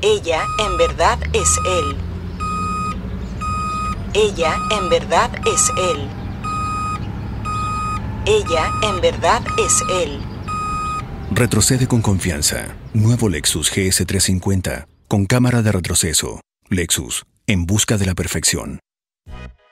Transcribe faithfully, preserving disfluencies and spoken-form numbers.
Ella en verdad es él. Ella en verdad es él. Ella en verdad es él. Retrocede con confianza. Nuevo Lexus G S trescientos cincuenta con cámara de retroceso. Lexus, en busca de la perfección.